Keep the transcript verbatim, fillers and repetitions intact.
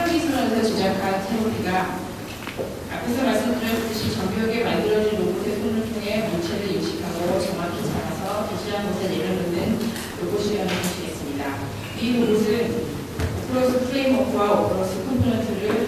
기술원에서 제작한 태블릿가 앞에서 말씀드렸듯이 정교하게 만들어진 로봇의 손을 통해 물체를 인식하고 정확히 잡아서 도시락 곳에 내려놓는 로봇이라는 것이겠습니다. 이 로봇은 오프로스 프레임워크와 오프로스 컴포넌트를